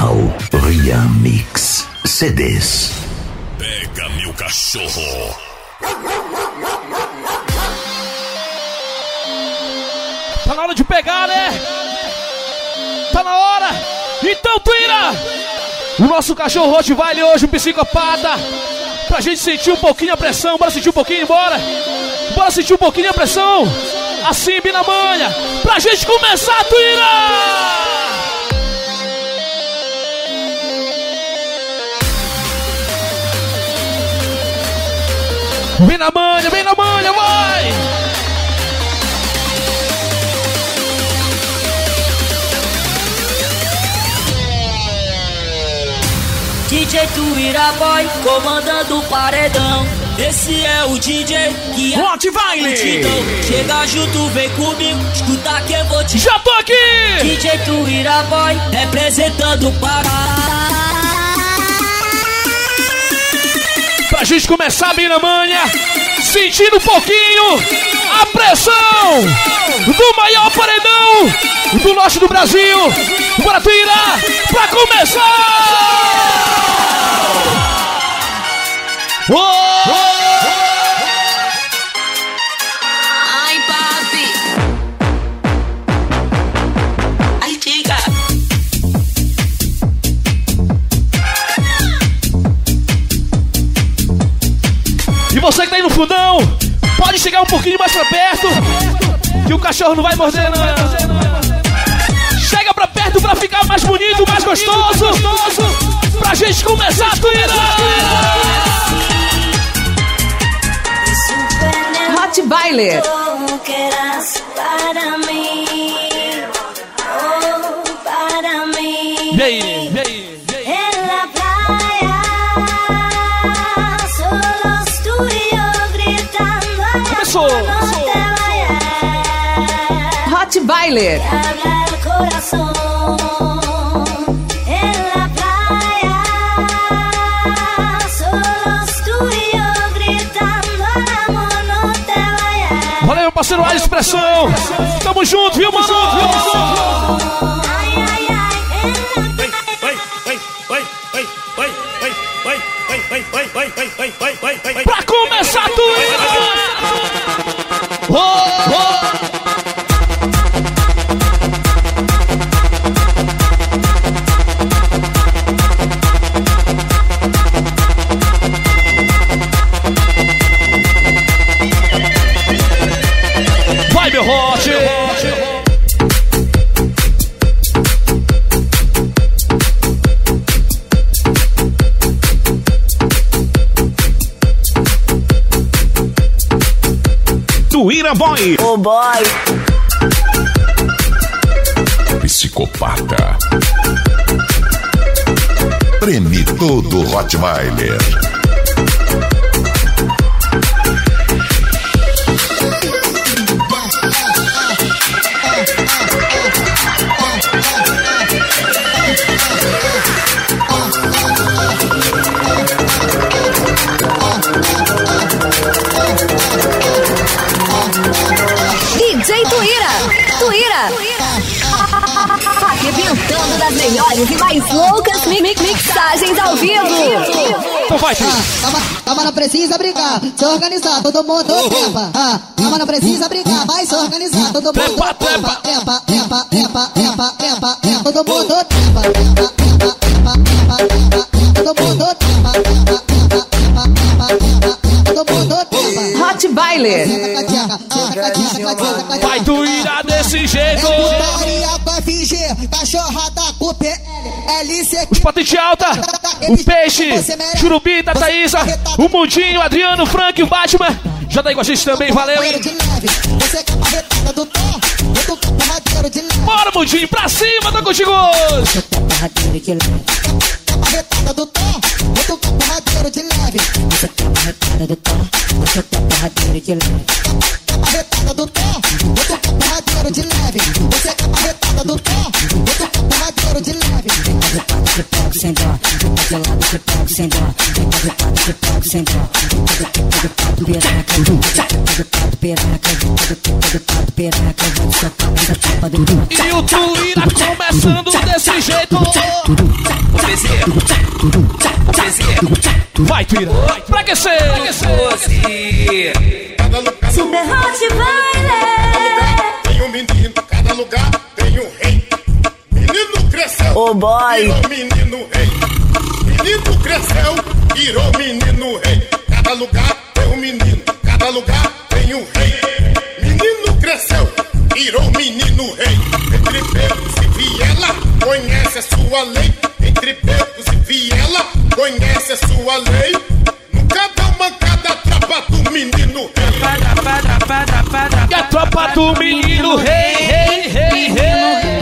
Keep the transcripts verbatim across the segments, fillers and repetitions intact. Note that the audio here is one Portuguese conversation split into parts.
Original Rian Mix C Ds. Pega meu cachorro. Tá na hora de pegar, né? Tá na hora. Então, Tuíra, o nosso cachorro Rottweiler hoje, um psicopata. Pra gente sentir um pouquinho a pressão. Bora sentir um pouquinho, bora. Bora sentir um pouquinho a pressão. Assim, bem na manha. Pra gente começar, Tuíra. Vem na manha, vem na manha, vai! D J Tuíra Boy, comandando o paredão. Esse é o D J que é Rottweiler. Chega junto, vem comigo, escuta que eu vou te... Já tô aqui! D J Tuíra Boy, representando o Pará. Pra gente começar bem na manha, sentindo um pouquinho a pressão do maior paredão do norte do Brasil. Bora, Tuíra, pra começar! Oh! Ai, papi. Ai, diga. E você que tá aí no fundão, pode chegar um pouquinho mais pra perto, que o cachorro não vai morder, não. Chega pra perto pra ficar mais bonito, mais gostoso, pra gente começar a Tuíra. Rottweiler. E aí, e aí, e aí? Começou! Rottweiler. Valeu, meu parceiro A Expressão! Tamo junto, viu, mano? Pra começar tudo! Oh, oh. Vai, meu Hot! Tuíra Boy! Oh boy! Psicopata. Treme todo Rottweiler. D J Tuíra. Tuíra. Arrebentando das melhores e mais loucas mi mi mixagens ao vivo. Então vai, filho. Calma, calma, não precisa brigar. Se organizar, todo mundo trepa. Ah, calma, não precisa brigar. Vai se organizar, todo mundo Trepa, trepa. trepa, trepa, trepa, trepa, trepa, trepa. Todo mundo trepa, trepa, trepa, trepa, trepa, trepa. Todo mundo trepa, trepa, trepa, trepa, trepa, trepa. Todo mundo trepa. Rottweiler. Senta com a tcheca, senta com a tcheca, senta com a tcheca. Vai, Tuíra, desse jeito! É putaria com F G, cachorrada com P L, L C Q. Os patente alta, o Peixe, Churubita, Thaísa, o Mundinho, Adriano, o Frank, o Batman. Já tá aí com a gente também, valeu, hein? Bora, Mundinho, pra cima, tá contigo! Retada do tom, outro porradeiro de leve. Você tá retada do tom, você tá porradeiro de leve. Retada do tom, outro porradeiro de leve. Você tá retada do tom, outro porradeiro de leve. Você pega sem dó, de lado você pega sem dó. Você pega sem dó, você pega E o Tuíra começando desse jeito. Vai, Tuíra. Pra aquecer. Super Hot Baile. Tem um menino, cada lugar tem um rei. Menino cresceu, oh boy. Virou menino rei. Menino cresceu, virou menino rei. Cada lugar tem um menino, cada lugar tem um rei. Menino cresceu, virou menino rei. Entre becos e viela, conhece a sua lei. Entre becos e viela, conhece a sua lei. Nunca dá mancada a tropa do menino rei. E a tropa do menino rei, rei, rei, rei.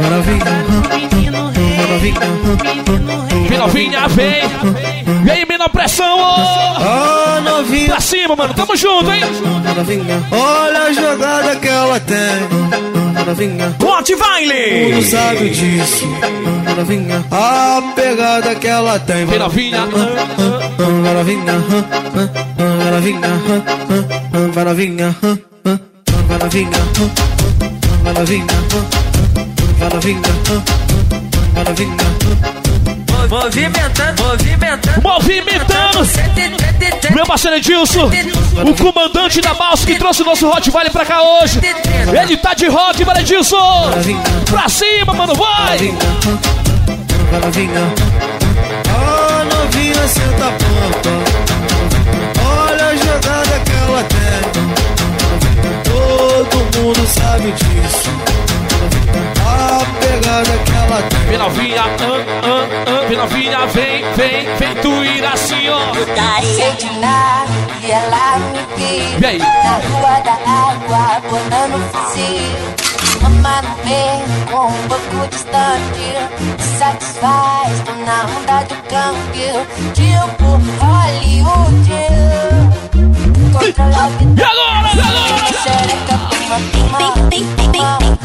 Vem novinha, vem. Vem, menor pressão, ó. Oh, novinha. Pra cima, mano, tamo junto, hein? Olha a jogada que ela tem. Hot Baile. Tu não sabe disso. A pegada que ela tem. Vem novinha. Vai novinha. Vai novinha. Vai novinha. Vai novinha. Vai novinha. Vai novinha. Vai novinha. Movimentando, movimentando, movimentando. Meu parceiro Edilson, o comandante da Mouse que trouxe o nosso Hot Baile pra cá hoje. Ele tá de rock, mano, Edilson. Pra cima, mano, vai. Vai novinha. Ó, novinha, senta a ponta. Olha a jogada que ela tem. Todo mundo sabe disso. A pegada que ela tem. Vem novinha, ah, ah, ah. Vem novinha, vem, vem, vem Tuíra assim, ó. Putaria de nada e ela me viu. E aí? Na rua da água, botando fuzil. Mama no meio, com um pouco distante. Me satisfaz, tô na onda do câmbio. Tipo Hollywood. Controla a vida. E agora, e agora? Xereca, pima, pima, pima, pima,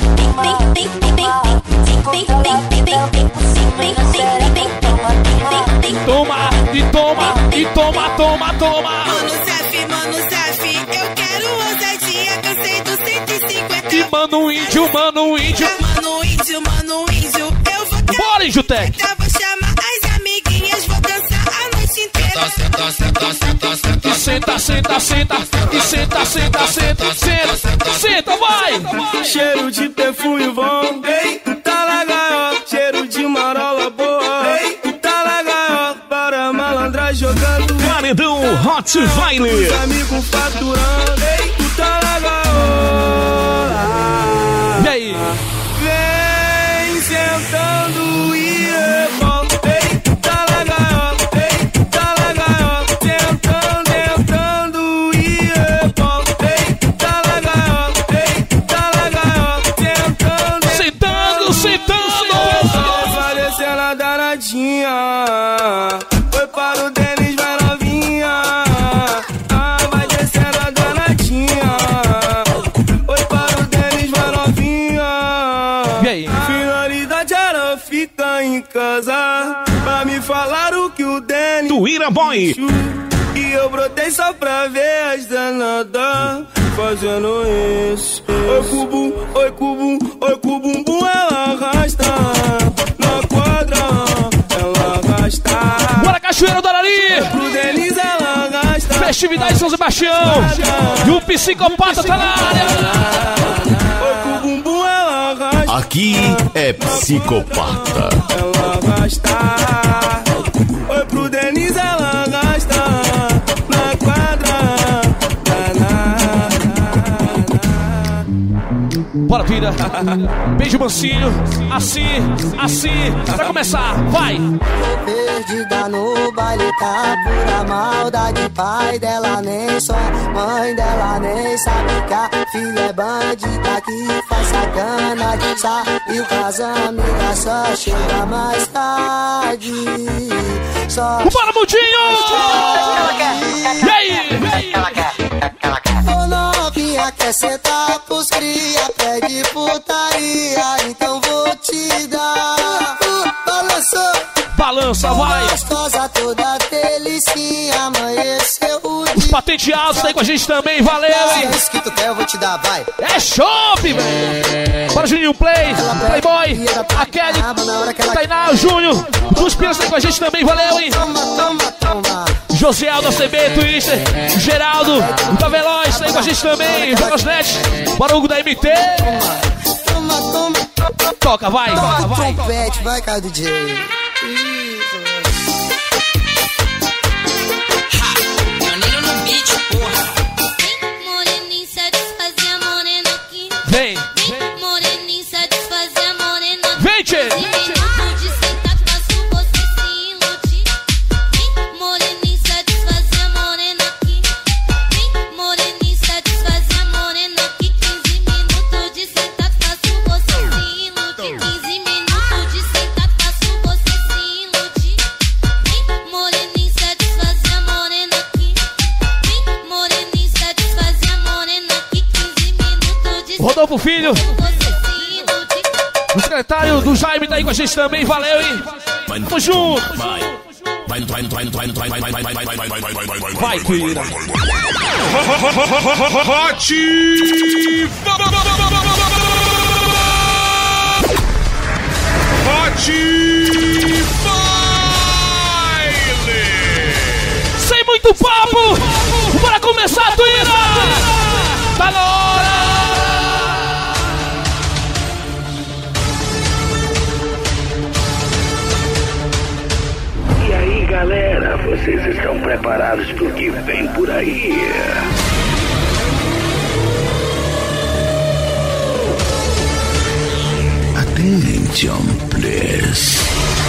toma, e toma, e toma, toma, toma. Mano Zef, mano Zef, eu quero ousadia, cansei do cento e cinquenta. E mano índio, mano índio. Mano índio, mano índio, eu vou cantar. Bora, Índio Tech. Vou chamar as amiguinhas, vou dançar a noite inteira. Senta, senta, senta, senta. E senta, senta, senta. E senta, senta, senta, senta. Senta, vai. Cheiro de perfume bom. Ei, tá na gaiola. Cheiro de marola boa. Ei, tá na gaiola. Para malandra jogando. Paredão Hot Baile. Os amigos faturando. Ei, tu tá na gaiola. E aí? Vem sentando e rebola. Ei, tu tá na gaiola. Ei, tu tá na gaiola. Sentando, entrando e rebola. Ei, tu tá na gaiola. Ei, tu tá na gaiola. Sentando, sentando, sentando. Parecendo a danadinha. Foi para o Denis, vai novinha. Ah, vai descendo a danadinha. Foi para o Denis, vai novinha. E aí? Finalidade era ficar em casa. Pra me falar o que o Denis Tuíra Boy. E eu brotei só pra ver as danadas fazendo isso. Oi cubo, oi cubo, oi cubumbum, ela arrasta na quadra, ela arrasta. Bora, Cachoeira do Arari. Pro Denis ela arrasta. Festividade São Sebastião. E o psicopata tá na área. Oi cubumbum, ela arrasta. Aqui é psicopata. Ela arrasta. Oi pro Denis ela arrasta na quadra. Bora, Tuíra. Beijo mansinho. Assim, assim. Pra começar, vai. Perdida no baile, tá pura maldade. Pai dela nem só, mãe dela nem sabe que a filha é bandida que faz sacanagem. Saiu com as amigas, só chega mais tarde. Só Bora, Mudinho! E aí? Ô novinha, quer sentar pros cria, pede putaria, então vou te dar. Balançou. Balança, vai. Gostosa toda delicinha, amanheceu o dia. Patente Alto tá aí com a gente também, valeu, hein? É isso que tu quer, eu vou te dar, vai. É chope, velho. Bora, Juninho Play, Playboy, a Kelly, Tainá, o Júnior, dos Pinos tá aí com a gente também, valeu, hein? Toma, toma, toma. José Aldo, C B, Twister, Geraldo, da Veloz, tá aí com a gente também, Veloznet, bora Hugo da M T. Toma, toma. Toca, vai, toca, vai. Trompete, vai, cara, D J. Isso. Vem, Vem, moreninho, satisfazer a morena. vem, tchê. Minuto de sentar, faço você se iludir. Vem, moreninho, satisfazer a morena aqui. Vem, moreninho, satisfazer a morena aqui. quinze minutos de sentar, faço você se iludir. quinze minutos de sentar, faço você se iludir. Vem, moreninho, satisfazer a morena aqui. Vem, moreninho, satisfazer a morena aqui. quinze minutos de Rodolfo Filho, você se iludir. o secretário do Jaime tá aí com a gente também, valeu, hein? Tamo junto. Vai, vai, vai, vai, vai, vai, vai, vai, vai, vai, vai, vai, vai, vai, vai, Vai, Tuíra. Sem muito papo, bora começar, Tuíra. Tá na hora. E aí, galera, vocês estão preparados pro que vem por aí? Attention, please.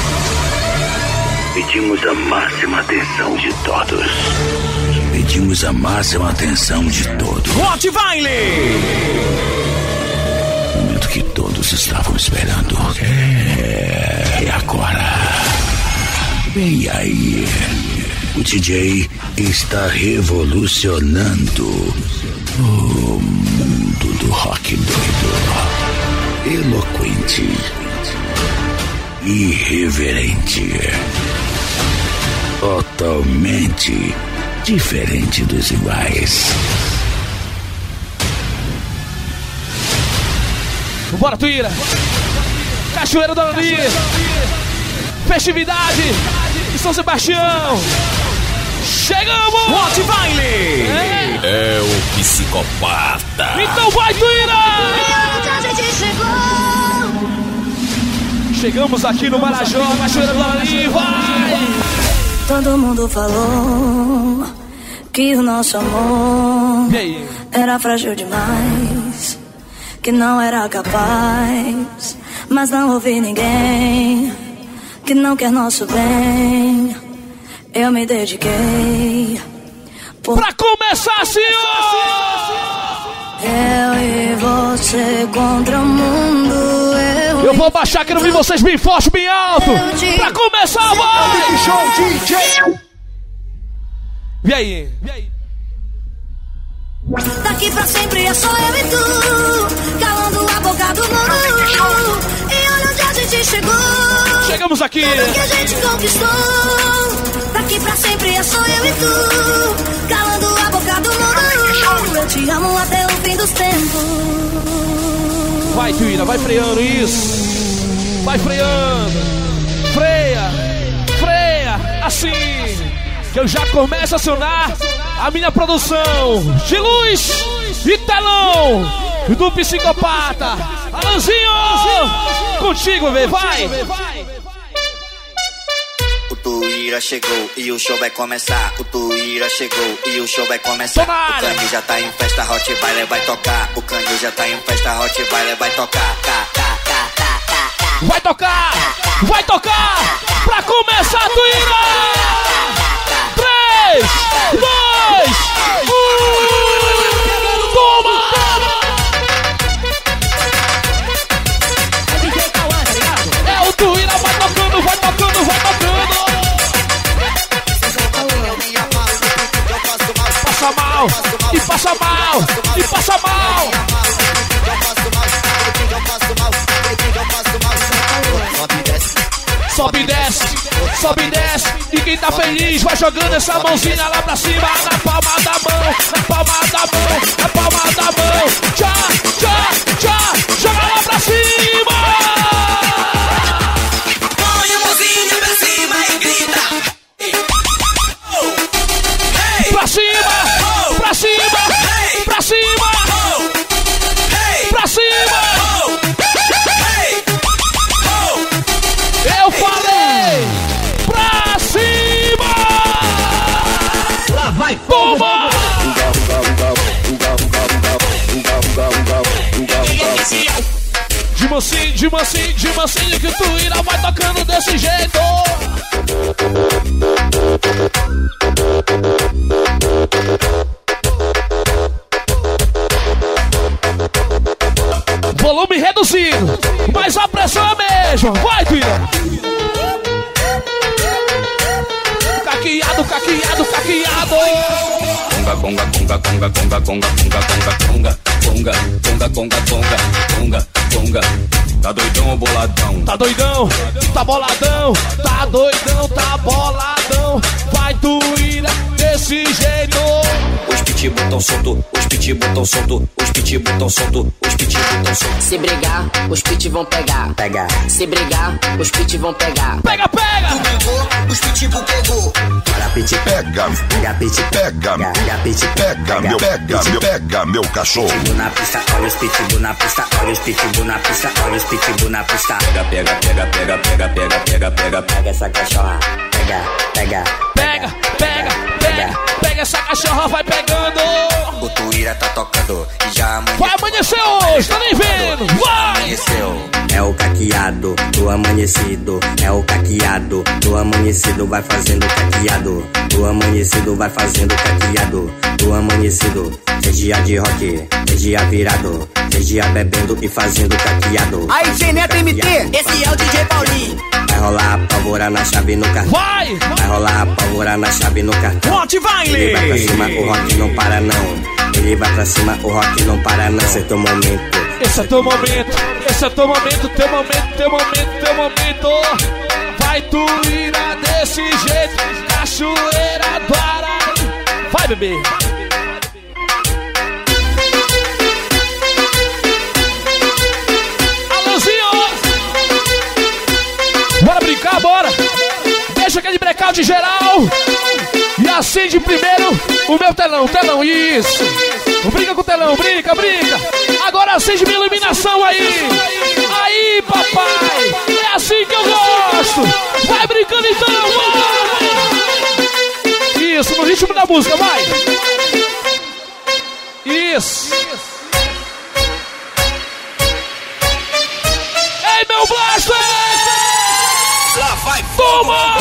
Pedimos a máxima atenção de todos. Pedimos a máxima atenção de todos. Rottweiler! O momento que todos estavam esperando. É, é agora. Vem aí. O D J está revolucionando o mundo do rock doido. Eloquente. Irreverente. Totalmente diferente dos iguais. Bora, Tuíra! Cachoeira do Anani! Festividade de São Sebastião! Chegamos! Rottweiler! É. É o psicopata! Então vai, Tuíra! Chegamos aqui no Marajó, Cachoeira do Anani, vai! Todo mundo falou que o nosso amor era frágil demais, que não era capaz, mas não ouvi ninguém que não quer nosso bem. Eu me dediquei por... Pra começar, senhor! Eu e você contra o mundo. Eu, eu vou baixar, quero ouvir vocês bem forte, bem alto. Pra começar, vai! Show D J. E aí? E aí? Daqui pra sempre é só eu e tu, calando a boca do mundo. E olha onde a gente chegou. Chegamos aqui. Tudo que a gente conquistou. Daqui pra sempre é só eu e tu, calando a boca do mundo. Eu te amo até o fim dos tempos. Vai, Tuíra, vai freando isso. Vai freando. Freia, freia, assim. Que eu já começo a acionar a minha produção de luz e telão do psicopata. Alanzinho, contigo, vê, vai. O Tuíra chegou e o show vai começar. O Tuíra chegou e o show vai começar. O Canho já tá em festa, Rottweiler vai tocar. O Canho já tá em festa, Rottweiler vai tocar. Cá, cá, cá, cá, cá, cá. Vai tocar, vai tocar. Pra começar, Tuíra. Três, dois, um, toma! É o Tuíra, vai tocando, vai tocando, vai tocando. Passa mal, e passa mal, e passa mal. Sobe, desce, sobe e desce. E quem tá feliz vai jogando essa mãozinha lá pra cima. Na palma da mão, na palma da mão, na palma da mão. Tchá, tchá, tchá, joga lá pra cima. Põe a mãozinha pra cima e grita. Pra cima, pra cima, pra cima, pra cima. Eu falei, pra cima. Lá vai, toma. De mansinho, de mansinho, de mansinho que o Tuíra vai tocando desse jeito. Volume reduzido, mas a pressão é a mesma. Vai, Tuíra. Caqueado, caqueado, caqueado. Conga, conga, conga, conga, conga, conga, conga, conga, conga, conga, conga, conga, conga, conga. Tá doidão ou boladão? Tá doidão, tá boladão, tá doidão, tá boladão. Vai, Tuíra, desse jeito. Os pitbull tão solto, os pitbull tão solto, os pitbull tão solto, os pitbull tão solto. Se brigar, os pit vão pegar. Pega. Se brigar, os pit vão pegar. Pega, pega! Tu pegou, os pitbull pegou. Para pit, pega, pega, pit, pega, pega, pit, pega, meu, pega, meu, pega, meu cachorro. Pitbull na pista, olha os pitbull na pista, olha os pitbull na pista, olha os pitbull na pista. Pega, pega, pega, pega, pega, pega, pega, pega, pega essa cachorra. Pega, pega, pega, pega, pega, pega essa cachorra, vai pegando. O Tuíra tá tocando e já amanheceu. Vai amanhecer hoje, tá nem vendo? Vai! Amanheceu. É o caqueado do amanhecido, é o caqueado do amanhecido, vai fazendo caqueado. Do amanhecido vai fazendo caqueado. Do amanhecido, seis dias de rock, seis dias virado, seis dias bebendo e fazendo caqueado. Aí, G Neto M T, esse é o D J Paulinho. Vai rolar a pólvora na chave no cartão. Vai! Vai rolar a pólvora na chave no cartão. Hot Vile! Ele vai pra cima, o rock não para não. Ele vai pra cima, o rock não para não. Esse é teu momento. Esse é teu momento, esse é teu momento, teu momento, teu momento, teu momento. Vai, Tuíra, desse jeito, cachoeira do Araí. Vai, bebê. Alôzinho! Bora brincar, bora! Deixa aquele blackout geral. E acende primeiro o meu telão, telão, isso. Brinca com o telão, brinca, brinca. Agora acende minha iluminação aí. Aí, papai. É assim que eu gosto. Vai brincando então, vai. Isso, no ritmo da música, vai. Isso. Ei, meu blaster. Lá vai, toma!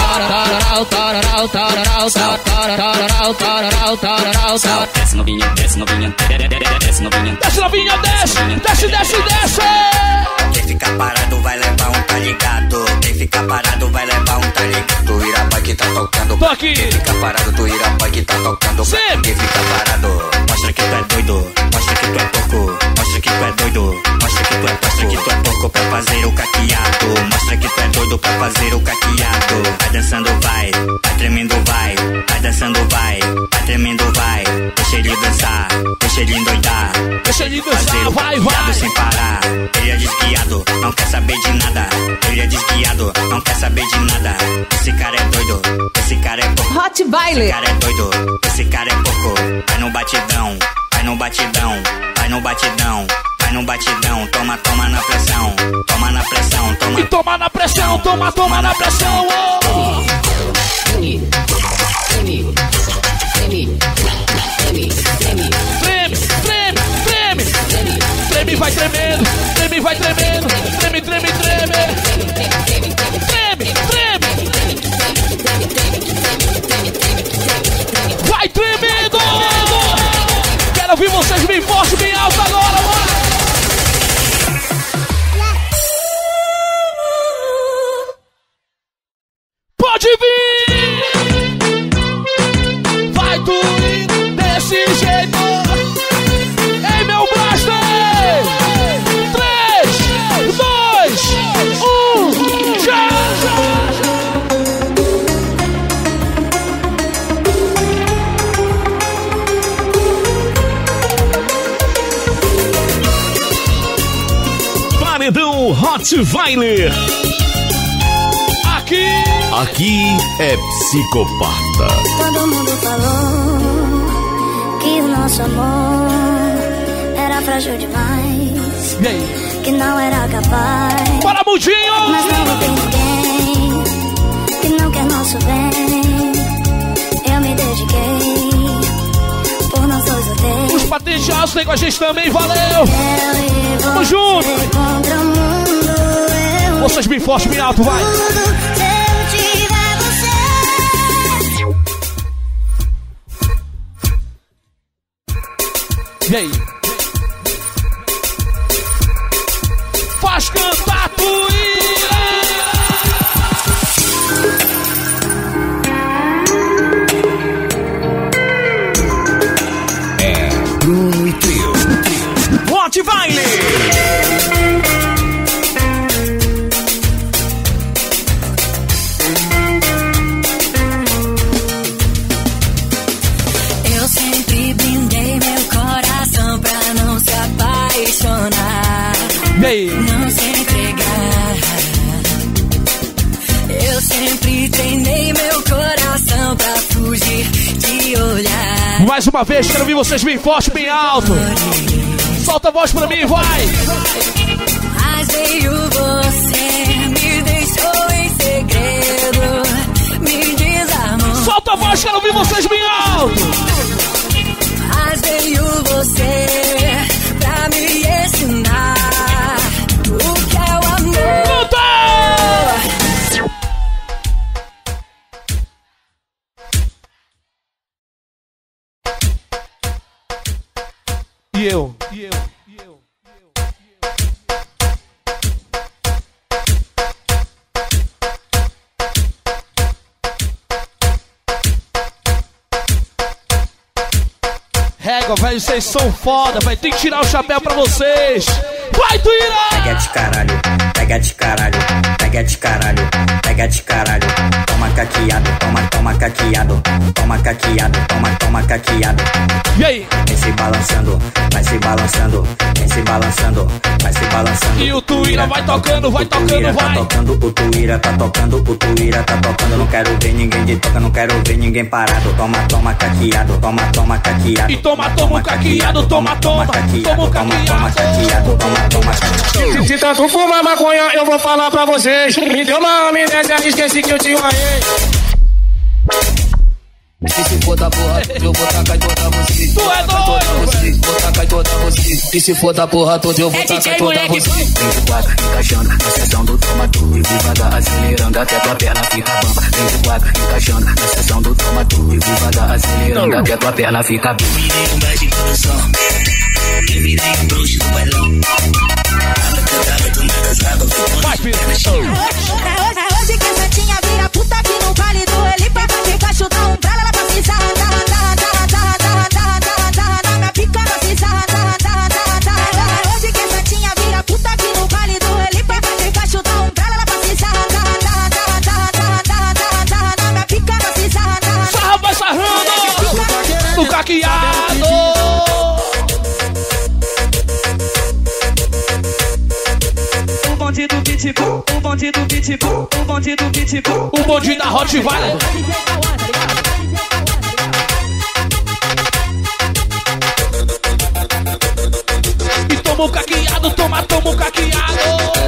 Desce novinha, desce novinha, desce novinha. Desce novinha, desce, desce, desce, desce. Quem ficar parado vai levar um tá ligado. Quem ficar parado vai levar um tá ligado. Tuíra boy que tá tocando. Tô aqui. Quem ficar parado, Tuíra boy que tá tocando. Sim. Quem ficar parado, mostra que tu é doido. Mostra que tu é porco. Mostra que tu é doido. Mostra que tu é, mostra que tu é porco pra fazer o caqueado. Mostra que tu é doido pra fazer o caqueado. Vai dançando, vai. Vai tremendo, vai. Vai dançando, vai. Vai tremendo, vai. Deixa ele dançar. Deixa ele endoidar. Deixa ele dançar, fazer o vai, vai. sem parar. Ele é desguiado, não quer saber de nada. Ele é desguiado, não quer saber de nada. Esse cara é doido, esse cara é porco. Hot Baile. Esse cara é doido, esse cara é porco. Vai no batidão, vai no batidão, vai no batidão, vai no batidão. Toma, toma na pressão, toma na pressão, toma. E toma na pressão, toma, toma na pressão. Oh. Treme, treme, treme, treme, treme. Treme, treme, treme. Treme, vai tremendo, treme, vai tremendo. Treme, treme, treme. Treme, treme. Vai tremendo. Quero ouvir vocês bem forte, bem alto agora, bora. Rottweiler. Aqui. Aqui é Psicopata. Todo mundo falou que o nosso amor era frágil demais. E aí? Que não era capaz. Bora, Mundinho! Mas não tem ninguém que não quer nosso bem. Eu me dediquei por nós dois eu dei. Os patenteados tem com a gente também, valeu! Tamo junto! Contra o mundo, eu vocês bem forte, bem alto, vai! E aí? Faz cantar Tuíra! É Bruno e Trio. Rottweiler! Eu sempre brindei meu coração pra não se apaixonar. E aí? Não se entregar. Eu sempre treinei meu coração pra fugir de olhar. Mais uma vez, quero ouvir vocês bem forte, bem alto. Solta a voz pra mim, vai! Mas veio você, me deixou em segredo, me desarmou. Solta a voz, quero ouvir vocês bem alto. Mas veio você pra me ensinar o que é o amor. Canta! E eu? E eu? E eu? Régua, velho, vocês são foda, velho. Tem que tirar o chapéu pra vocês. Vai, Tuíra! Pega de caralho, pega de caralho, pega de caralho, pega de caralho. Toma caqueado, toma, toma caqueado, toma caqueado, toma, toma caqueado. E aí? Vem se balançando, vai se balançando, vem se balançando, vai se balançando. E o Tuíra vai tocando, vai tocando, Tuíra vai. tá tocando, o Tuíra tá tocando, o Tuíra tá tocando. Não quero ver ninguém de toca, não quero ver ninguém parado. Toma, toma caqueado, toma, toma caqueado. E toma, toma caqueado, toma, toma, toma caqueado, toma, toma caqueado. Se tanto fuma maconha, eu vou falar pra vocês. Me deu uma amnésia, esqueci que eu tinha uma ex. E se for da porra, eu vou tacar em toda você. Tu é doido! Vou tacar em toda você. E se for da porra toda, eu vou tacar em toda você. vinte e quatro, encaixando na sessão do tomador. E devagar acelerando até tua perna fica bamba. vinte e quatro, encaixando na sessão do tomador. E devagar acelerando até tua perna fica bamba. Eu virei um baixo de produção. Eu virei um bruxo do bailão. Ela cantava do nada as águas. Vai, filho! É hoje que a santinha vira puta aqui no vale do Eli. Vai ficar chutar um pra ela pra se sarra, sarra, sarra, sarra, sarra, sarra, sarra, sarra, na minha pica pra se sarra, sarra, sarra, sarra, sarra. É hoje que a santinha vira puta aqui no vale do Eli. Vai ficar chutar um pra ela pra se sarra, sarra, sarra, sarra, sarra, sarra, sarra, sarra, na minha pica pra se sarra, sarra. Sarra vai sarrando! No caqueado! O bonde do pitbull, o bonde do pitbull, o bonde do pitbull. O bonde da Rottweiler. E toma o caqueado, toma, toma o caqueado.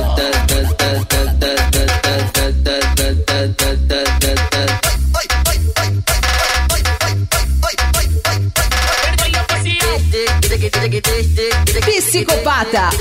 Psicopata.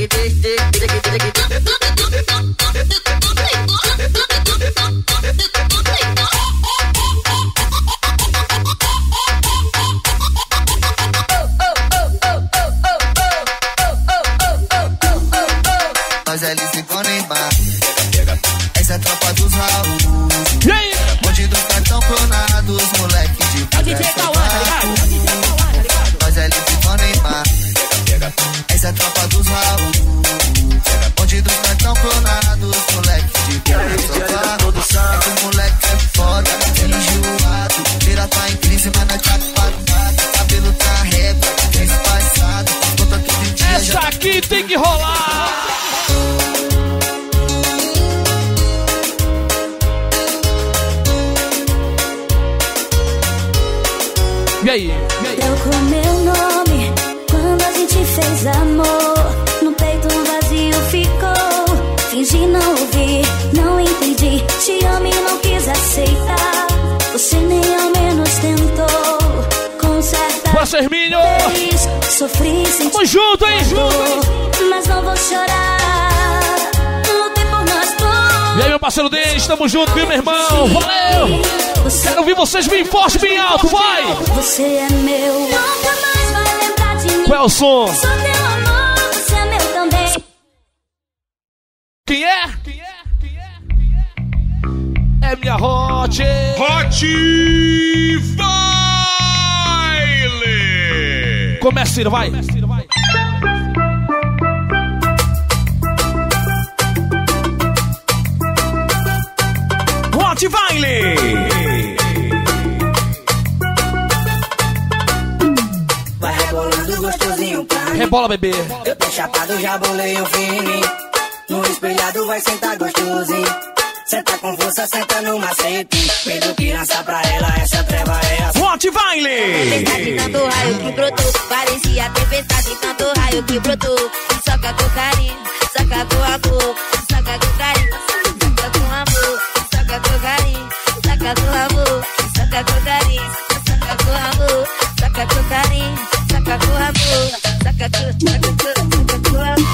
Mas eles se põem bar. Essa é a tropa dos Raul. Monte dos cartão clonados, moleque de mas eles se põem bar. Essa é a tropa dos Raul. Onde dos E aí? E aí? Trocou meu nome quando a gente fez amor. No peito um vazio ficou. Fingi não ouvir, não entendi. Te amo e não quis aceitar. Você nem ao menos tentou consertar. Bora, Serminho! Sofri, senti. Tamo junto, hein? Junto, mas não vou chorar. Lutei por nós dois. E aí, meu parceiro Denis, tamo junto, viu, meu irmão? Valeu! Você Quero ouvir vocês bem forte, bem alto, vai! Você é meu. Nunca mais vai lembrar de mim. Qual é o som? Sou teu amor, você é meu também. Quem é? Quem é? Quem é? Quem é? É minha Hot. Hot Baile. Começa, Ciro, vai. Hot Baile. Vai rebolando gostosinho pra mim. Rebola, bebê. Eu tô chapado, já bolei o fininho. No espelhado vai sentar gostosinho. Senta com força, senta no macete. Pedro criança pra ela, essa treva é a Hot Baile. De tanto raio que brotou, parecia tempestade, tanto raio que brotou. E soca com carinho, soca com amor, soca com carinho, soca com amor, soca com carinho, soca com amor, soca com carinho, soca com amor, soca com carinho, soca com amor, soca com, soca com, soca com amor.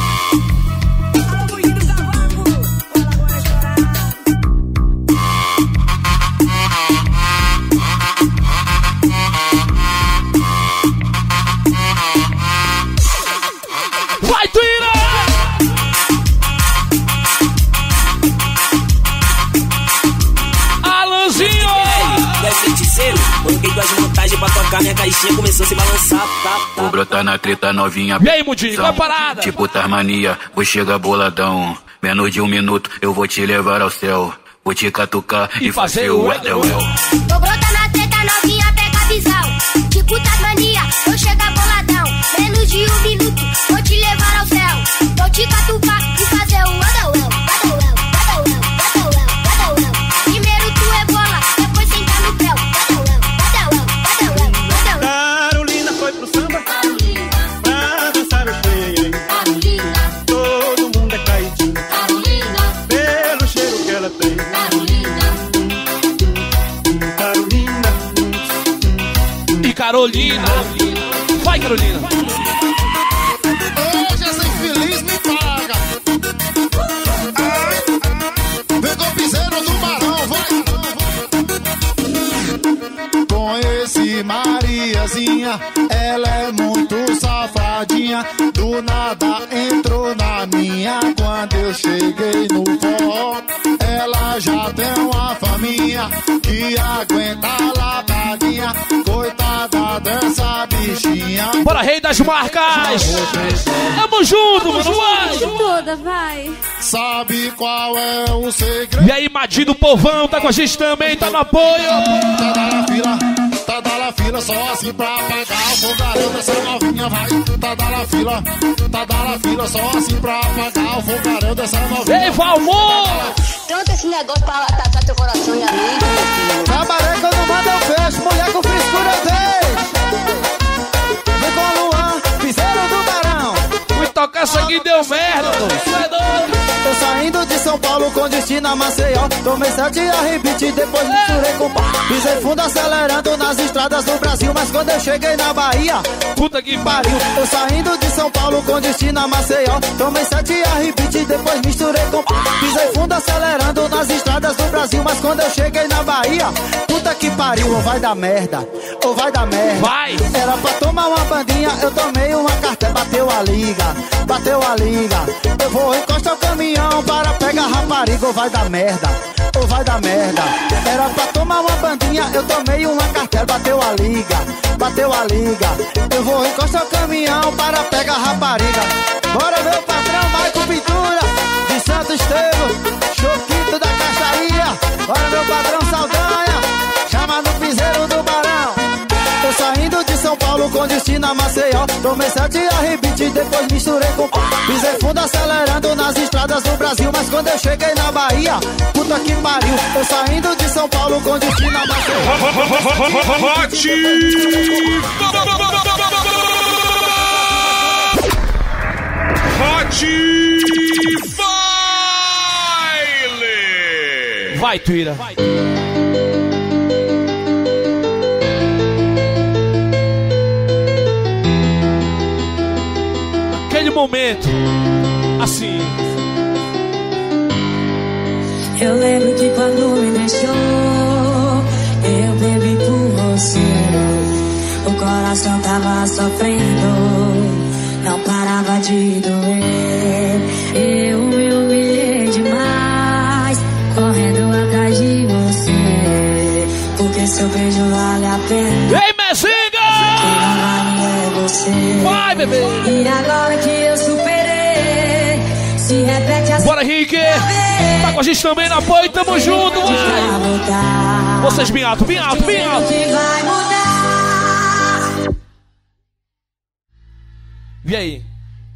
Vai, Tuíra! Alanzinho! Tu é feiticeiro? Coloquei duas montagens pra tocar, minha caixinha começou a se balançar. Tá, tá. Vou brotar na treta novinha. E aí, Mudinho, qual a parada? Tipo Tasmania, vou chegar boladão. Menos de um minuto, eu vou te levar ao céu. Vou te catucar e, e fazer, fazer o Edel. Vou brotar na treta novinha, pega a visão. Tipo Tasmania, vou chegar boladão. Menos de um minuto, vou te levar ao céu. Vou te catucar e fazer o Edel. Primeiro tu é bola, depois senta no pé. Carolina foi pro samba pra dançar o cheio. Todo mundo é caidinho pelo cheiro que ela tem. Carolina e Carolina. Vai, Carolina. Hoje essa infeliz me paga. Vem com o piseiro do Barão, vai. Conheci Mariazinha, ela é muito safadinha. Do nada entrou na minha quando eu cheguei no forró. Ela já tem uma faminha que aguenta a ladadinha. Coitada dessa bichinha. Bora, rei das marcas! Tamo junto, mano, vai! Toda, vai. Sabe qual é o segredo? E aí, Madinho do Povão, tá com a gente também, tá no apoio! Tá da fila, tá da fila, só assim pra pagar o fogaréu dessa novinha, vai. Tá da fila, tá da fila, só assim pra pagar o fogaréu dessa novinha. Ei, Valmor! Tanto esse negócio pra atacar teu coração e a mim. Cabaré quando manda eu fecho, mulher com frescura eu deixo. Vem com o Luan, piseiro do Barão. Fui tocar essa aqui deu merda, doido. Tô saindo de São Paulo com destino a Maceió. Tomei sete arrebite, depois misturei com pau. Pisei fundo acelerando nas estradas do Brasil. Mas quando eu cheguei na Bahia, puta que pariu. Tô saindo de São Paulo com destino a Maceió. Tomei sete arrebite, depois misturei com pau. Pisei fundo acelerando nas estradas do Brasil. Mas quando eu cheguei na Bahia, puta que pariu, ou vai dar merda, ou vai dar merda. Vai! Era pra tomar uma bandinha, eu tomei uma carteira. Bateu a liga, bateu a liga. Eu vou encostar o caminhão para pegar rapariga, ou vai dar merda, ou vai dar merda. Era pra tomar uma bandinha, eu tomei uma cartela. Bateu a liga, bateu a liga. Eu vou encostar o caminhão para pegar rapariga. Bora meu patrão, Maico Pintura de Santo Estevão, Choquito da Caixaria. Bora meu patrão Saldanha, chama no piseiro do Barão. Tô saindo de São São Paulo com destino a Maceió. Tomei sete arrebite, depois misturei com pó. Pisei fundo acelerando nas estradas do Brasil. Mas quando eu cheguei na Bahia, puta que pariu. Eu saindo de São Paulo com destino a Maceió. Hot Baile! Vai, Tuíra! Aquele momento, assim. Eu lembro que quando me deixou, eu bebi por você. O coração tava sofrendo, não parava de doer. Eu me humilhei demais, correndo atrás de você. Porque seu beijo vale a pena. Ei, Messinga! Quem não vale é você. Vai, bebê! E agora que eu superei, se repete assim. Bora, Henrique! Tá com a gente também no apoio, tamo junto! Vai. Vocês bem alto, bem alto, bem alto! Que vai mudar. E aí?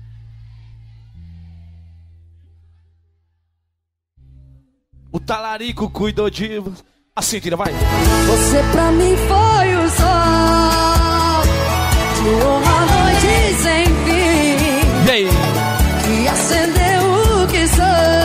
O talarico cuidou de... Assim, tira, vai. Você pra mim foi o sol de uma noite sem fim. E aí? Que acendeu o que sou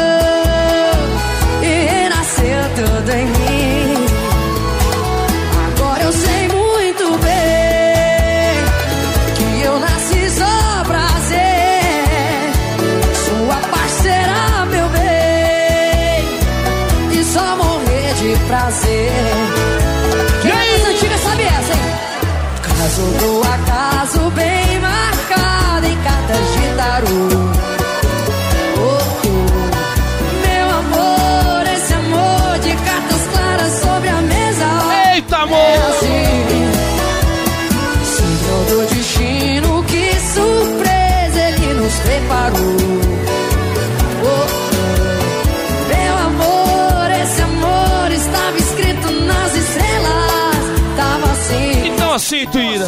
e renasceu tudo em mim. Agora eu sei muito bem que eu nasci só pra ser sua parceira, meu bem, e só morrer de prazer. Quem é das antigas sabe essa, hein? Caso do acaso bem marcado em cartas de tarô. Oh, oh. Meu amor, esse amor de cartas claras sobre a mesa. Eita, amor! É assim, signo do destino, que surpresa ele nos preparou. Oh, oh. Meu amor, esse amor estava escrito nas estrelas. Tava assim. Então assim, Tuíra.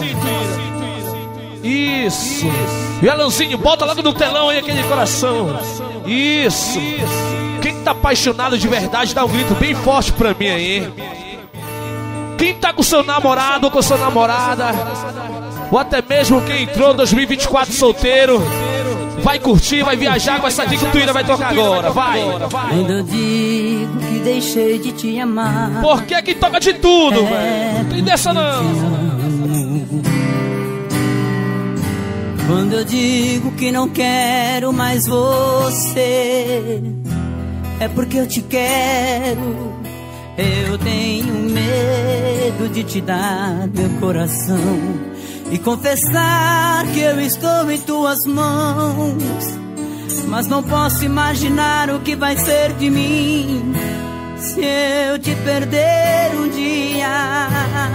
Isso. E Alanzinho, bota logo no telão aí aquele coração. Isso. Quem tá apaixonado de verdade, dá um grito bem forte pra mim aí. Quem tá com seu namorado ou com sua namorada, ou até mesmo quem entrou em dois mil e vinte e quatro solteiro, vai curtir, vai viajar com essa dica que o Tuíra vai tocar agora. Vai. Quando eu digo que deixei de te amar, Porque é que toca de tudo, é, velho. Não tem dessa não. Quando eu digo que não quero mais você, é porque eu te quero. Eu tenho medo de te dar meu coração e confessar que eu estou em tuas mãos. Mas não posso imaginar o que vai ser de mim se eu te perder um dia.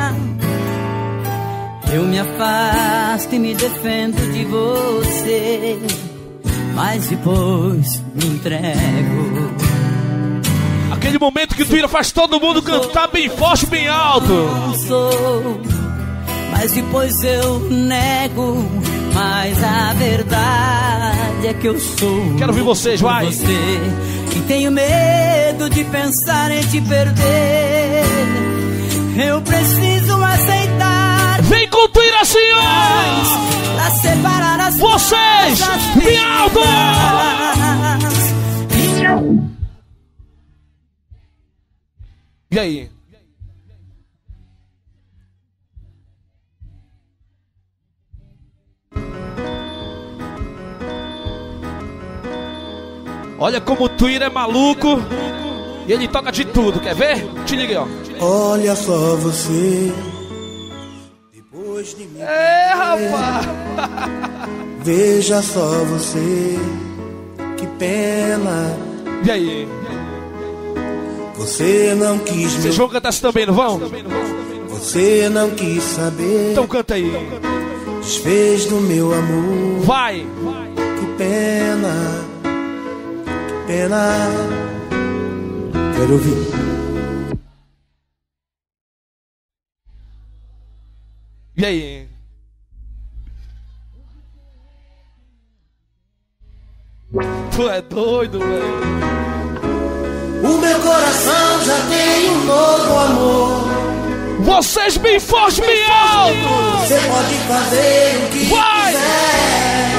Eu me afasto e me defendo de você, mas depois me entrego. Aquele momento que o Tuíra faz todo mundo cantar bem forte, bem alto. Não sou, mas depois eu nego. Mas a verdade é que eu sou. Quero ouvir vocês, vai. Você, e tenho medo de pensar em te perder. Eu preciso aceitar. Vem com o Tuíra, senhor! Pra separar as vocês! Bem alto! E aí? Olha como o Tuíra é maluco e ele toca de tudo, quer ver? Te liga aí, ó. Olha só você, depois de mim. É, rapaz! Veja só você, que pena. E aí? Você não quis me... Vocês vão cantar isso também, não vão? Você não quis saber. Então canta aí. Desfez do meu amor. Vai! Que pena, que pena. Quero ouvir. E aí? Tu é doido, velho. O meu coração já tem um novo amor. Vocês bem forte, bem alto. Você pode fazer o que vai. quiser.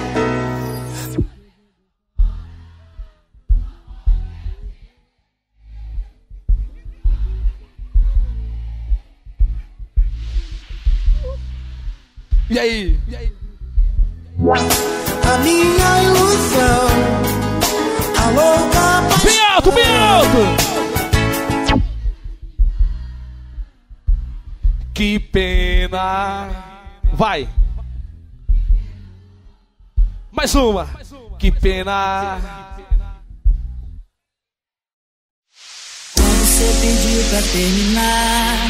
E aí? E aí? A minha ilusão, a louca paixão. Bem alto, bem alto. Que pena. Vai. Mais uma. Que pena. Quando você pediu pra terminar.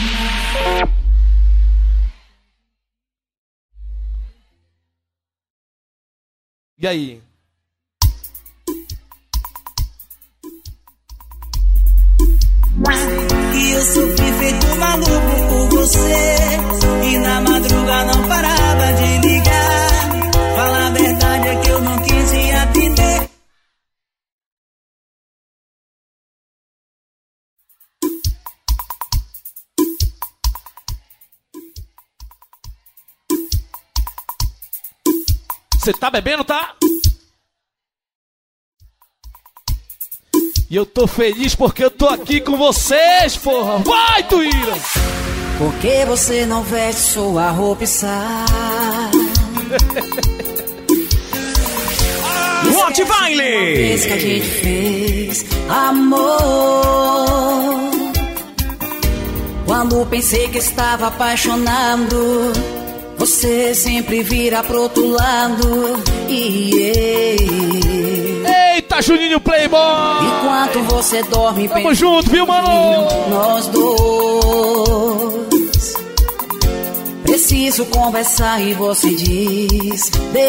E aí? E eu sofri feito maluco por você. E na madruga não parava de ligar. Fala a verdade é que eu não quis ir atender. Você tá bebendo, tá? E eu tô feliz porque eu tô aqui com vocês, porra. Vai, Tuíra! Por que você não veste sua roupa e sai? Hot Baile! Vez que a gente fez amor. Quando pensei que estava apaixonado, você sempre vira pro outro lado. Yeah. Eita, Juninho Playboy! Enquanto você dorme, tamo junto, viu, mano? Nós dois. Preciso conversar e você diz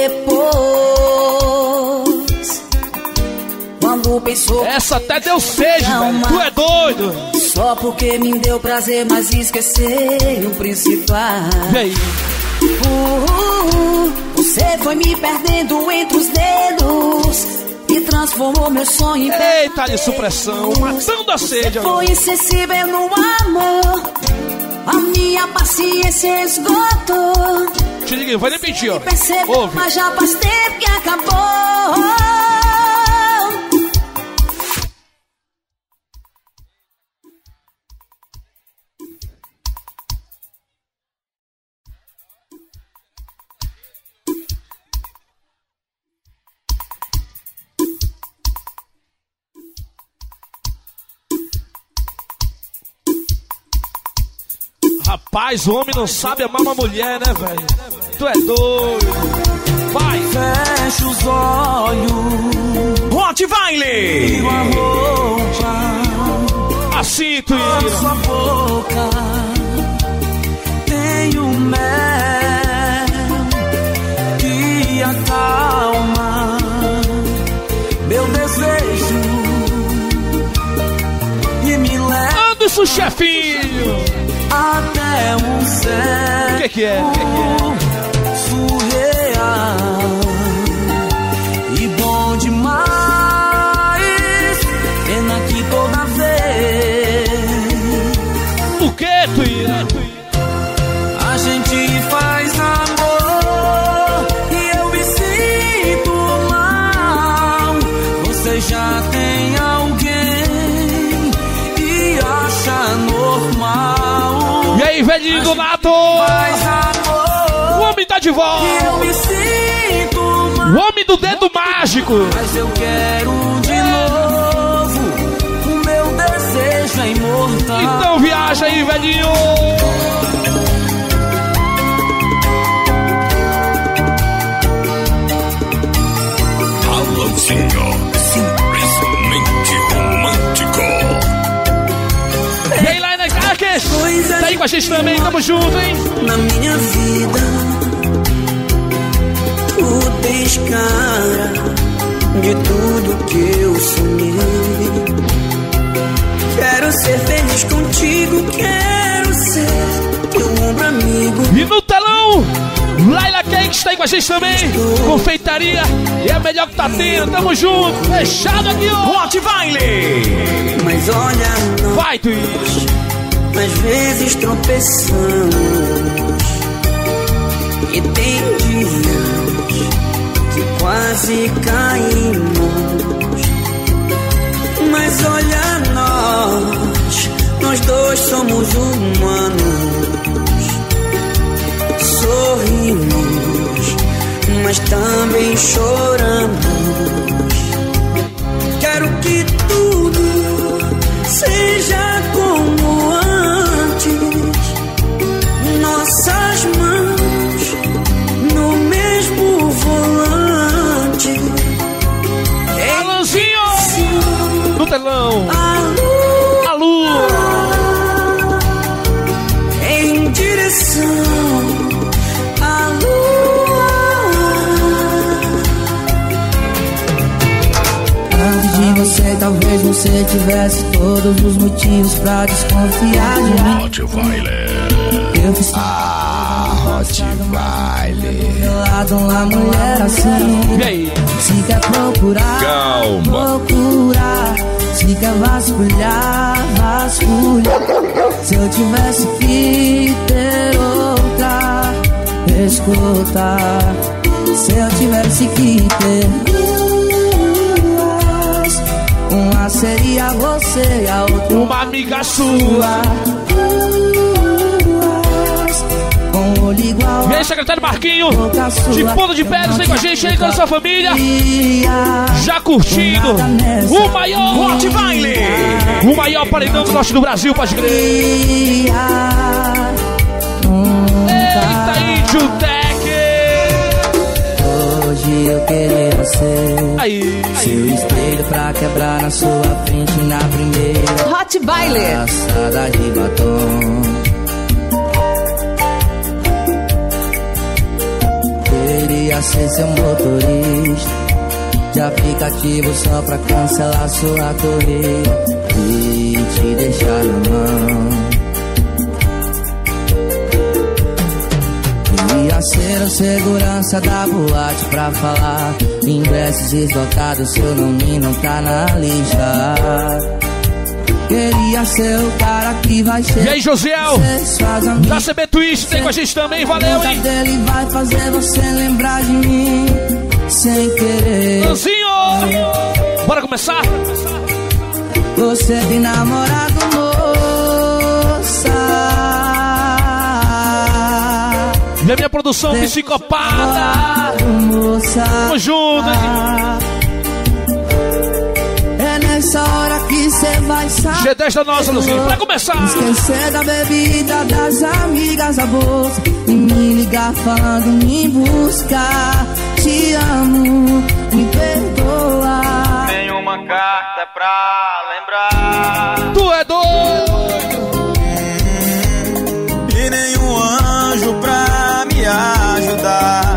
depois. Quando pensou. Essa até deu sede, velho. Tu é doido. Só porque me deu prazer, mas esqueceu o principal. E aí? Uh, uh, você foi me perdendo entre os dedos e transformou meu sonho em prazer. Eita, de supressão, matando a sede. Você foi insensível no amor, a minha paciência esgotou. Te liga, vai nem mentir, ó. Percebeu, mas já faz tempo que acabou. Rapaz, o homem não sabe amar uma mulher, né, velho? Tu é doido. Vai. Fecha os olhos. Hot Baile. Assim, tu ia. Sua boca tem um mel que acalma meu desejo e me leva. Anderson Chefinho. Até um céu. O que que é? O que que é? Surreal e bom demais. Pena que toda vez. O que, Tuíra? A gente faz amor e eu me sinto mal. Você já tem alguém e acha normal. E aí, velhinho do Nato? O homem tá de volta. Eu me sinto mal. O homem do dedo mágico. Mas eu quero de novo. O meu desejo é imortal. Então viaja aí, velhinho. Alôzinho, simplesmente romântico. E aí, Laina Carques, tá aí com a gente também, tamo junto, hein? Na minha vida, tu tens cara de tudo que eu sonhei. Quero ser feliz contigo, quero ser teu ombro amigo. E no telão, Laila Cakes tá aí com a gente também. Confeitaria é a melhor que tá tendo. Tamo junto. Fechado aqui, ó. Hot Baile. Mas olha, nós, vai, Twitch. Às vezes tropeçamos e tem dias que quase caímos. Mas olha, nós, nós dois somos humanos. Sorrimos, mas também choramos. Quero que tudo seja como antes. Nossas mãos no mesmo volante. Alanzinho no telão. A lua em direção à lua. Antes de você, talvez você tivesse todos os motivos pra desconfiar de mim. Hot Baile. Eu fiz ah, Hot Baile. Do meu lado uma mulher assim. E aí? Se quer procurar, calma. procurar. Se quer vasculhar, vasculhar. Se eu tivesse que ter outra, escutar. Se eu tivesse que ter duas, uma seria você, a outra uma amiga sua. Com o olho igual. E aí, secretário Marquinho, de Ponta de Pedras, vem com a gente aí, com a sua família. Já curtindo o maior Hot Baile, o maior paredão do norte do Brasil, pode crer. Eita, Índio Tech. Hoje eu queria ser aí, seu espelho pra quebrar na sua frente na primeira Hot Baile. passada de batom. Queria ser seu motorista de aplicativo só pra cancelar sua corrida e te deixar na mão. Queria ser a segurança da boate pra falar ingressos esgotados, seu nome não tá na lista. Queria ser o cara que vai ser. E aí, Josiel, da C B Twist, tem com a gente também, valeu, hein? Dele vai fazer você lembrar de mim sem querer. Lanzinho, bora começar? Você tem namorado, moça. E a minha produção psicopata. Moça. Tamo junto, hein? Nessa hora que cê vai sair. G dez da nossa, Luzinho, pra começar. Esquecer da bebida, das amigas, a bolsa e me ligar falando me buscar. Te amo, me perdoa. Tem uma carta pra lembrar. Tu é doido. E nenhum anjo pra me ajudar.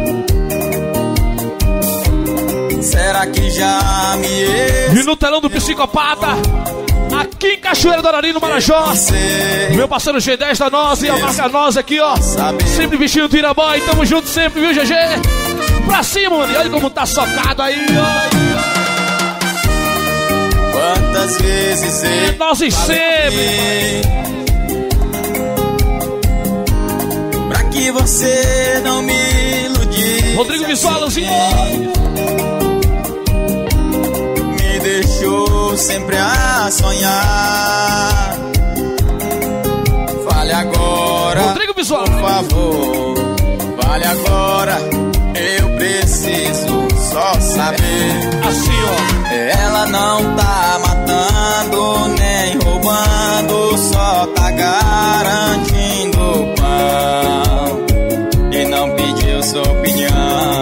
Será que já me... E no telão do psicopata, aqui em Cachoeira do Arari, no Marajó, meu parceiro G dez da Nós e a marca Nós aqui, ó. Sempre vestindo do Iraboy, tamo junto sempre, viu, G G? Pra cima, mano, e olha como tá socado aí, ó. Quantas vezes eu... Nós e sempre. Pra que você não me iludisse. Rodrigo Visualozinho. Deixou sempre a sonhar. Fale agora, Rodrigo Visual, por favor. Fale agora, eu preciso só saber. Assim, ó. Ela não tá matando nem roubando, só tá garantindo o pão e não pediu sua opinião.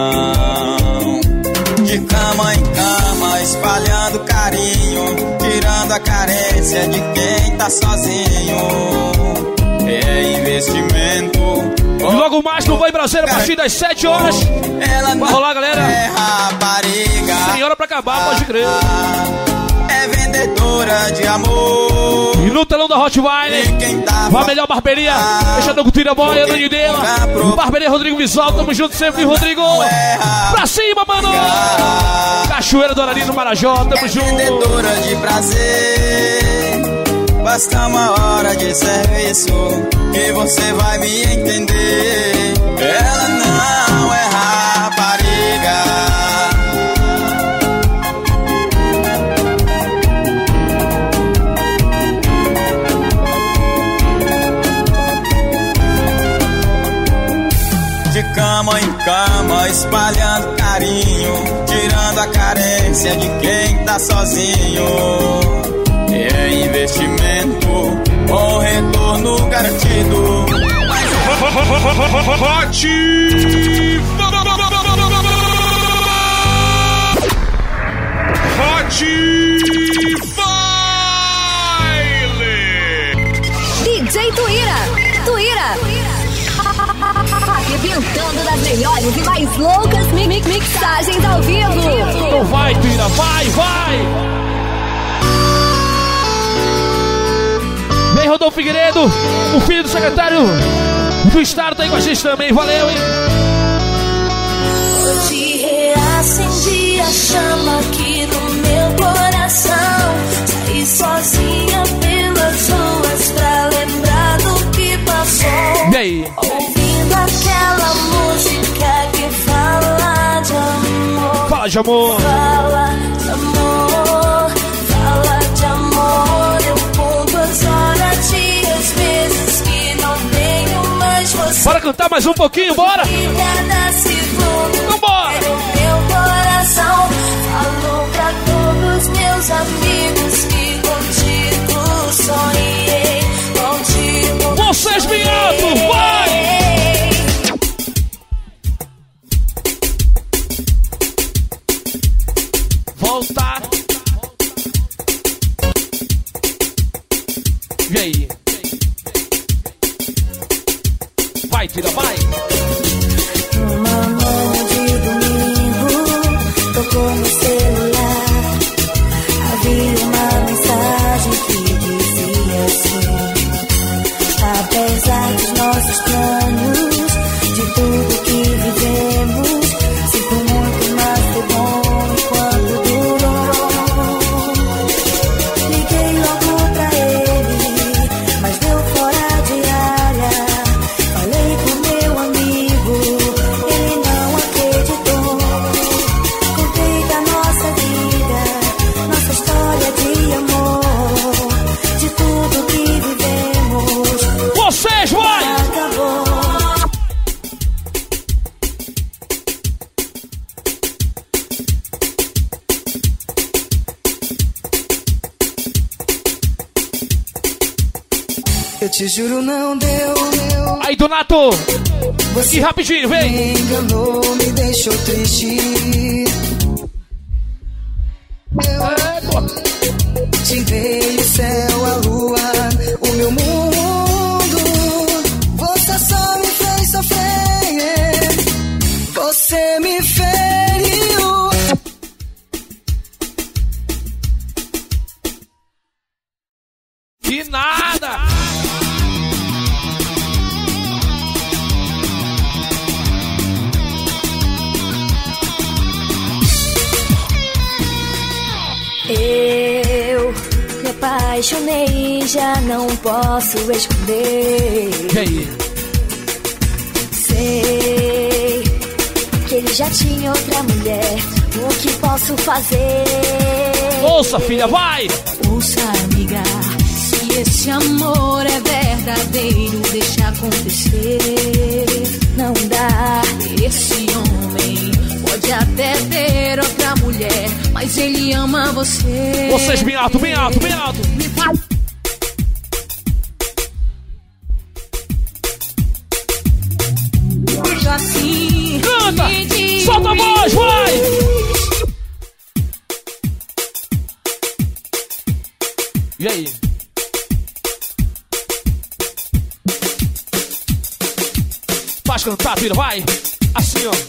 De cama em cama, espalhando carinho, tirando a carência de quem tá sozinho. É investimento. E logo mais no Vai Brasileiro, a partir das sete horas. Ela vai rolar, galera. É rapariga. Sem hora pra acabar, pode crer. É vendedor vendedora de amor. E no telão da Rottweiler, a melhor barbearia, fechador com tira boia, Dani dela. Barbearia Rodrigo Visual, tamo junto sempre, Rodrigo. Pra cima, mano! Cachoeira do Arari no Marajó, tamo junto. Vendedora de prazer, basta uma hora de serviço que você vai me entender. Ela não é rapariga. De cama em cama, espalhando carinho, tirando a carência de quem tá sozinho. É investimento com retorno garantido. D J Tuíra, Tuíra, arrebentando das melhores e mais loucas mi mi mixagens ao vivo. Então vai, Tuíra, vai, vai. Vem, Rodolfo Figueiredo, o filho do secretário do estado, tá aí com a gente também, valeu, hein? Hoje reacendi a chama aqui no meu coração. Saí sozinha pelas ruas pra lembrar do que passou. E aí? Ouvindo aquela música que fala de amor. Fala de amor. Fala de amor, fala de amor. Eu conto as horas, dias, meses que não tenho mais você. Bora cantar mais um pouquinho, bora! Cada segundo, vambora! Meu coração falou pra todos meus amigos que contigo sonhei, contigo. Vocês me alto, vai! Volta! E aí? Vai, tira, vai! Uma manhã de domingo, tocou no celular. Havia uma mensagem que dizia assim: apesar dos nossos planos, de tudo que vivemos, sinto muito, mas foi bom enquanto durou. Liguei logo pra ele, mas deu fora de área. Falei com meu amigo, ele não acreditou. Contei da nossa vida, nossa história de amor, de tudo que vivemos. Vocês, vai! Acabou. Eu te juro, não deu. Aí, Donato! Você e rapidinho, vem! Me enganou, me deixou triste. Eu tirei o céu, a lua, o meu mundo. Você só me fez sofrer. Você me feriu. Que nada! Eu me apaixonei, já não posso esconder. E aí? Sei que ele já tinha outra mulher. O que posso fazer? Ouça, filha, vai! Ouça, amiga. Se esse amor é verdadeiro, deixa acontecer. Não dá. Esse homem pode até ter outra mulher, mas ele ama você. Vocês bem alto, bem alto, bem alto. Assim, canta! Solta a voz, vai! E aí? Faz cantar, filha, vai! Assim, ó.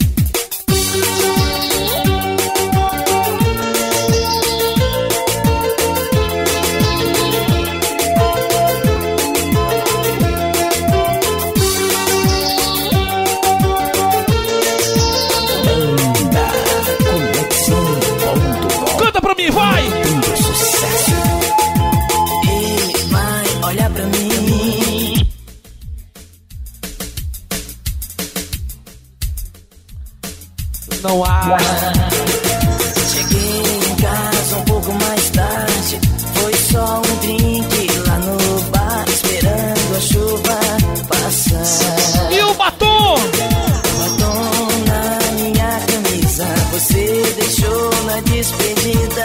não há. Cheguei em casa um pouco mais tarde. Foi só um drink lá no bar, esperando a chuva passar. E o batom? Batom na minha camisa, você deixou na despedida.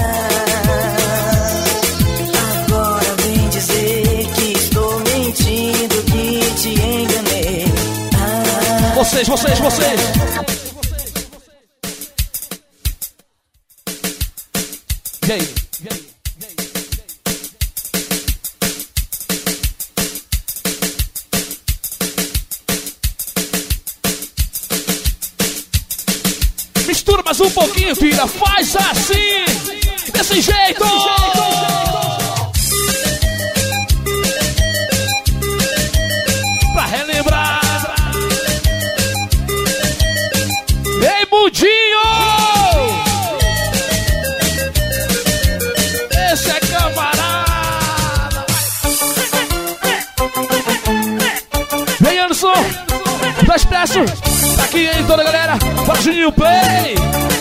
Agora vem dizer que estou mentindo, que te enganei. Ah, Vocês, vocês, vocês. E aí? E aí? Mistura mais um pouquinho, filha. Faz assim, desse jeito. Pra relembrar. Ei, Budinho! Esse é camarada. Vem, Anderson. Do Expresso. Tá aqui, hein, toda a galera. Bora, Juninho Play.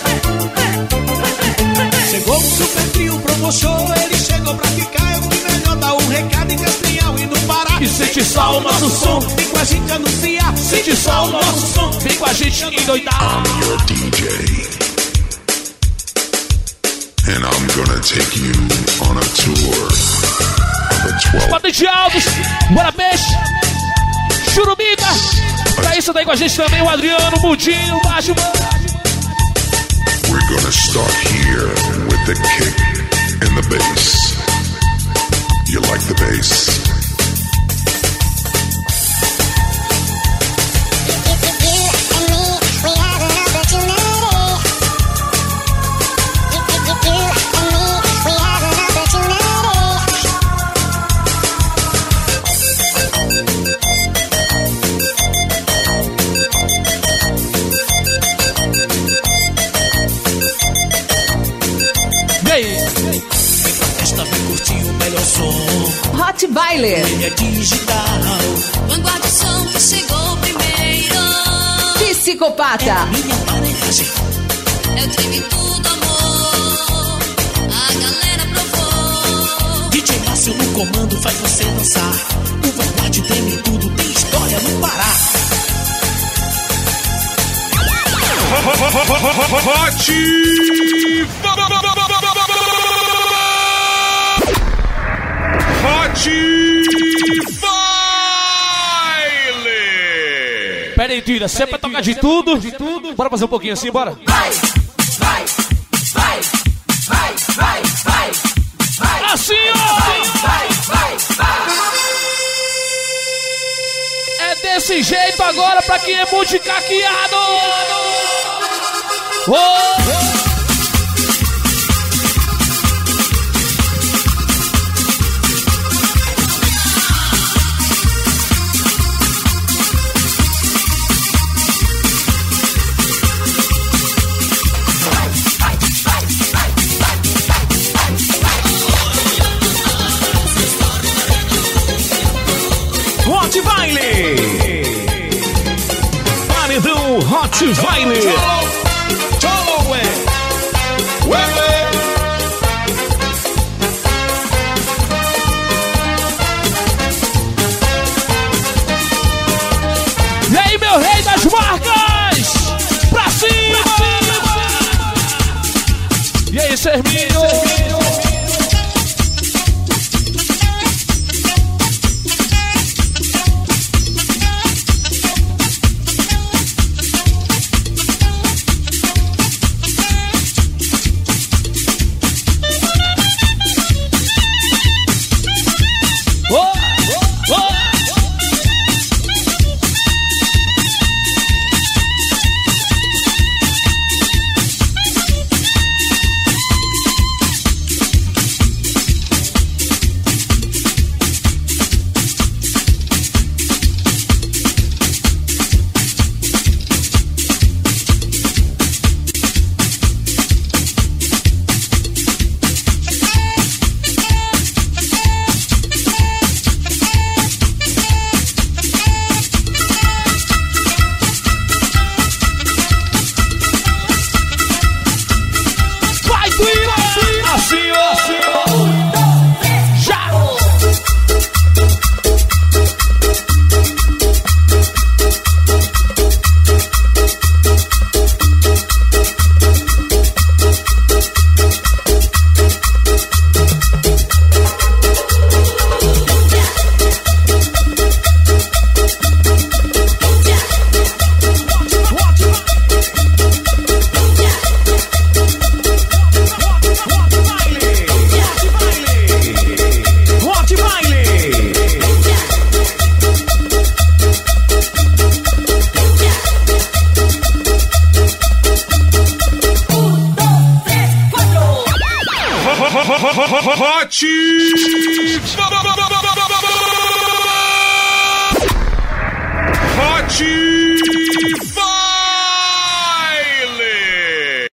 Chegou o super trio, promoção, ele chegou pra ficar. É o que melhor dar um recado em Castanhal e no Pará. E sente só o nosso som. Vem com a gente anunciar. Sente só o nosso som. Vem com a gente endoidar. I'm your D J. And I'm gonna take you on a tour of a twelve. Patente Alves, bora peixe, Churubica. Pra isso daí com a gente também o Adriano, o Budinho, o Baixo. We're gonna start here with the kick and the bass. You like the bass? Hot Baile. Ele é digital. Vanguarda som que chegou primeiro. Psicopata. É minha aparelhagem. Eu treme tudo, amor. A galera provou. D J Márcio no comando faz você dançar. O Vanguarda treme tudo, tem história no Pará. Hot Hot Baile! Pera aí, Tira, você vai tocar de tudo? De tudo? Bora fazer um pouquinho assim, bora? Vai, vai, vai, vai, vai, vai, vai. Assim, ó! Vai, vai, vai, vai. É desse jeito agora pra quem é muito caqueado! Oh! Hot Baile! Paredão Hot Baile! Cholo, ué! Ué! E aí, meu rei das marcas! Pra cima! E aí, Serminho? Hot Hot